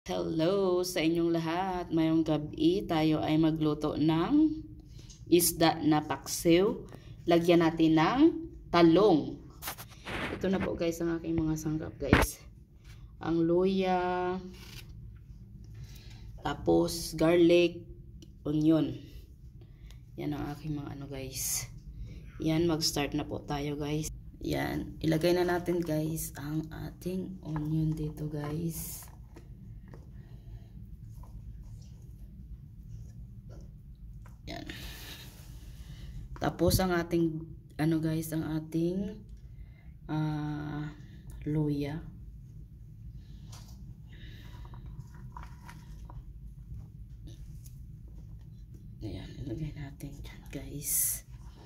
Hello sa inyong lahat. Mayong gabi tayo ay magluto ng isda na paksiw. Lagyan natin ng talong. Ito na po guys ang aking mga sangkap guys. Ang luya, tapos garlic, onion. Yan ang aking mga ano guys. Yan, mag-start na po tayo guys. Yan, ilagay na natin guys ang ating onion dito guys. Yan. Tapos ang ating ano guys, ang ating luya. Ayan, ilagay natin dyan guys.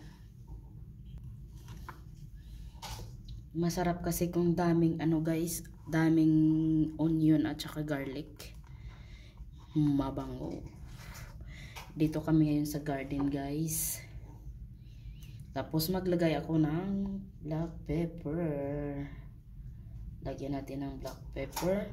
Masarap kasi kung daming ano guys, daming onion at saka garlic. Mabango. Dito kami ngayon sa garden guys. Tapos maglagay ako ng black pepper. Lagyan natin ng black pepper.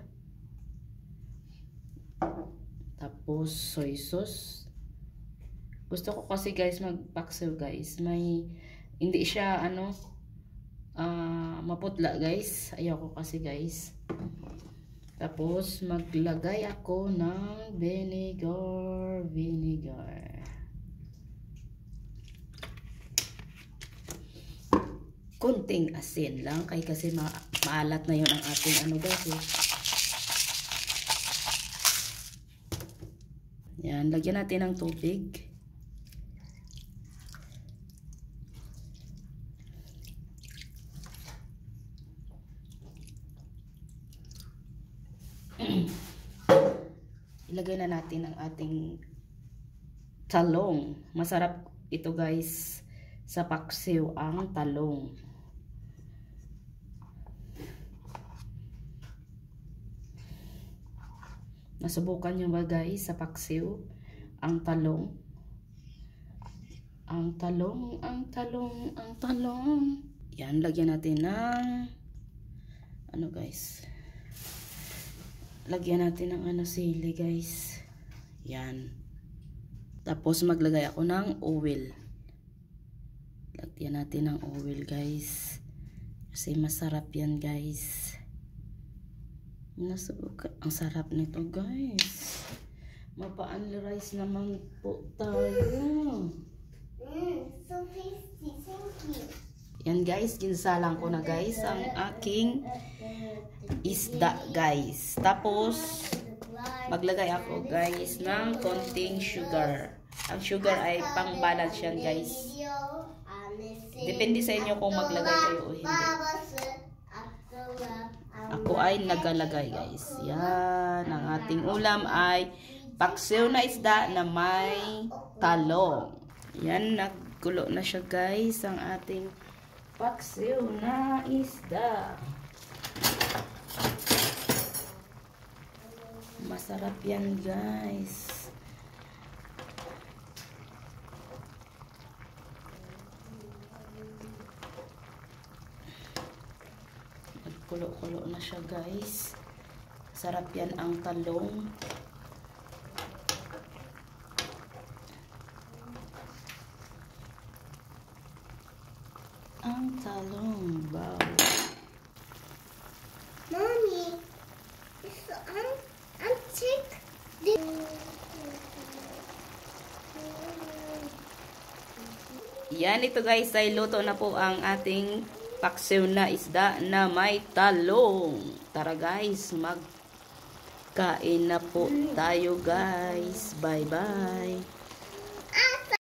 Tapos soy sauce. Gusto ko kasi guys magpaksiw guys. May hindi siya ano maputla guys. Ayoko kasi guys. Tapos maglagay ako ng vinegar. Kunting asin lang kasi maalat na 'yon ang ating ano guys. Yan, lagyan natin ng tubig. Ilagay na natin ang ating talong. Masarap ito guys sa paksiw, ang talong. Nasubukan nyo ba guys sa paksiw ang talong? Ang talong. Yan, lagyan natin ng ano guys. Lagyan natin ng ano sili guys. Yan. Tapos maglagay ako ng oil. Lagyan natin ng oil guys. Kasi masarap yan guys. Nasubukan. Ang sarap nito guys. Mapa-only rice naman po tayo. So tasty. Thank you. Yan guys, ginsalang ko na guys ang aking isda guys. Tapos maglagay ako guys ng konting sugar. Ang sugar ay pang-balance yan guys. Depende sa inyo kung maglagay kayo o hindi. Ako ay nagalagay guys. Yan, ang ating ulam ay paksiw na isda na may talong. Yan, nagkulo na siya guys ang ating paksiw na isda. Masarap yan guys. Nagkulo-kulo na siya guys. Sarap yan ang talong. Ang talong, wow. Mommy, I'm sick. Yan, ito guys ay luto na po ang ating paksiw na isda na may talong. Tara guys, magkain na po tayo guys. Bye bye.